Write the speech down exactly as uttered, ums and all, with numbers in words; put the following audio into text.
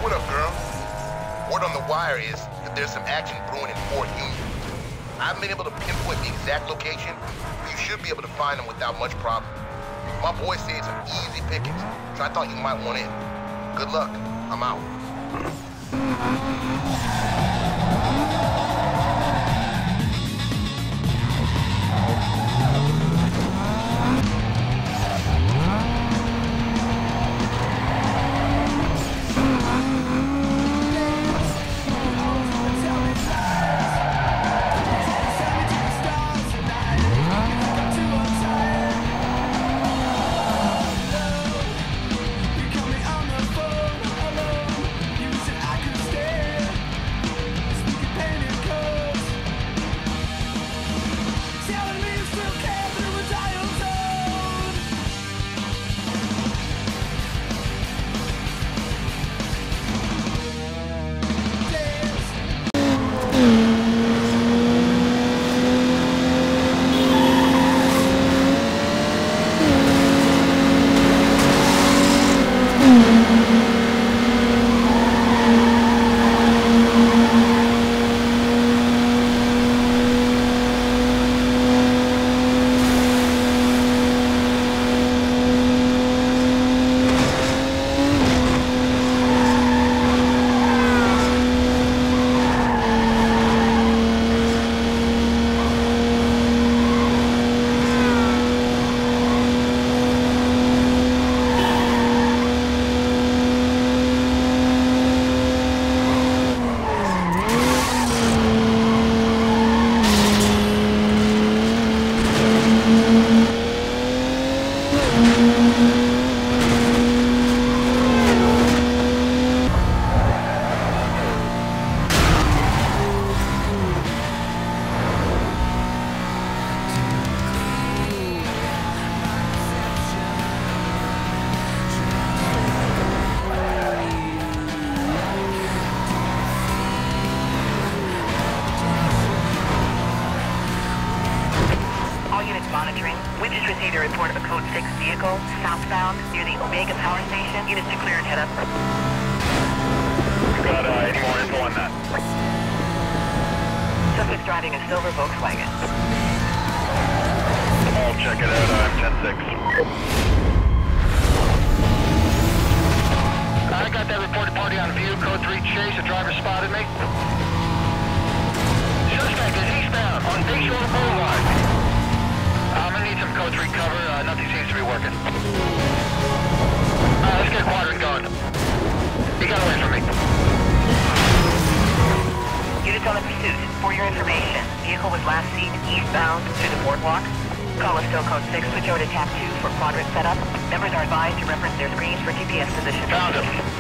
What up, girl? Word on the wire is that there's some action brewing in Fort Union. I haven't been able to pinpoint the exact location, but you should be able to find them without much problem. My boy said some easy pickings, so I thought you might want in. Good luck. I'm out. Monitoring. We just received a report of a Code six vehicle, southbound, near the Omega Power Station. Units to clear and head up. Got uh, any more info on that? Suspect's driving a silver Volkswagen. I'll check it out. I'm ten six. I got that reported party on view. Code three chase. The driver spotted me. Suspect is eastbound on Bayshore Boulevard. I'm gonna need some code three cover, uh, nothing seems to be working. Alright, let's get a quadrant going. He got away from me. Units on the pursuit. For your information, vehicle was last seen eastbound through the boardwalk. Call us still code six, switch over to tab two for quadrant setup. Members are advised to reference their screens for G P S position. Found him.